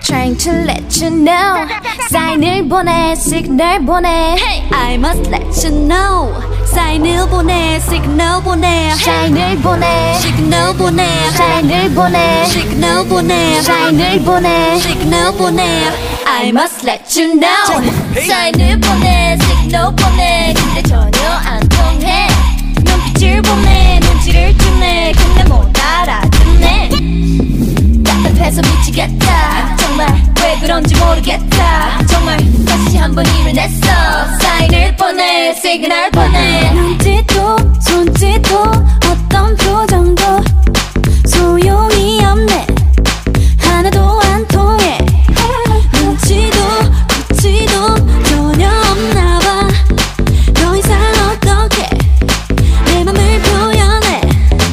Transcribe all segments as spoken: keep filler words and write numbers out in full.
Trying to let you know 사인을 보내 시그널 보내 I must let you know 사인을 보내 시그널 보내 사인을 보내 시그널 보내 사인을 보내 시그널 보내 사인을 보내 시그널 보내 I must let you know 사인을 보내 시그널 보내 근데 전혀 안 통해 눈빛을 보내 눈치를 주네 근데 못 알아듣네 답답해서 미치겠다 정말 왜 그런지 모르겠다 정말 다시 한번 일을 냈어 사인을 보내 시그널 보내 눈짓도 손짓도 어떤 표정도 소용이 없네 하나도 안 통해 눈치도 코치도 전혀 없나봐 더 이상 어떻게 내 맘을 표현해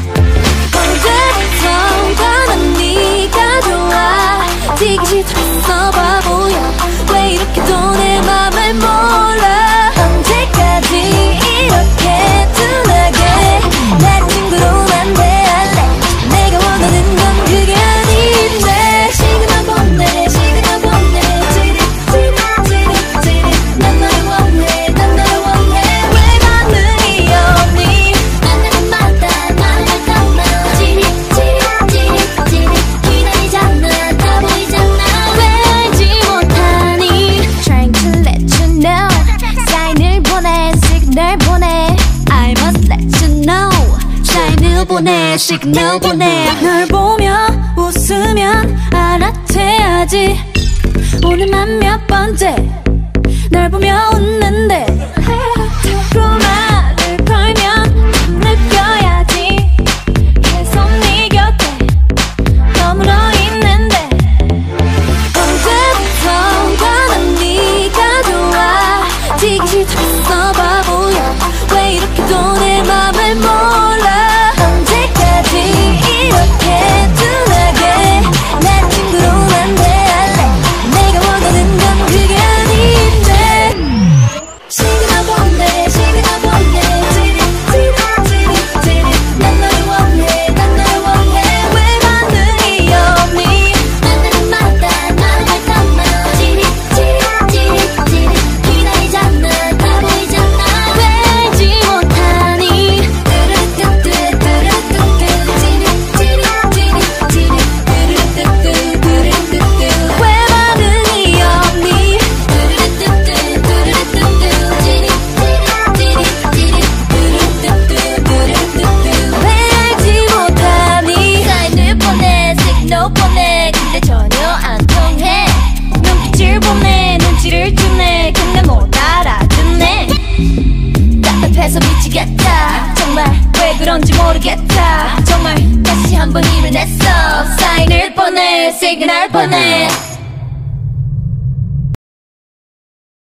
언제부턴가 난 네가 좋아 되기 싫었어 바보야 왜 이렇게도 내 맘을 몰라 언제까지 이렇게 둔하게 날 친구로만 대할래 내가 원하는 건 그게 아닌데 시그널 보내 시그널 보내 찌릿 찌릿 찌릿 찌릿 난 너를 원해 난 너를 원해 왜 반응이 없니 만나는 마다 말을 담아 찌릿 찌릿 찌릿 찌릿 기다리잖아 다 보이잖아 왜 알지 못하니 Trying to let you know 사인을 보내 시그널 보내 I must let you know 사인을 보내 시그널 보내 널 보며 웃으면 알아채야지 오늘만 몇 번째 날 보며 웃는데 자꾸 말을 걸면 느껴야지 계속 네 곁에 머물러 있는데 언제부턴가 난 네가 좋아 되기 싫었어 바보야 왜 이렇게도 내 맘을 몰라 언제까지 이렇게 둔하게 날 친구로만 대할래 내가 원하는 건 그게 아닌데 시그널 보내 시그널 보내 찌릿 찌릿 찌릿 찌릿 난 너를 원해 난 너를 원해 왜 반응이 없니 만나는 마다 말을 담아 찌릿 찌릿 찌릿 찌릿 기다리잖아 다 보이잖아 왜 알지 못하니 뚜루뚜뚜 뚜루뚜뚜 찌릿 찌릿 찌릿 찌릿 뚜루뚜뚜 뚜루뚜뚜 왜 반응이 없니 뚜루뚜뚜 뚜루뚜뚜 찌릿 찌릿 찌릿 찌릿 뚜루뚜뚜 뚜루뚜뚜 왜 알지 못하니 사인을 보내 시그널 보내 근데 전혀 안 통해 눈빛을 보내 눈치를 주네 근데 못 알아듣네 답답해서 미치겠다 정말 왜 그런지 모르겠다 정말 다시 한번 일을 냈어 사인을 보내 시그널 보내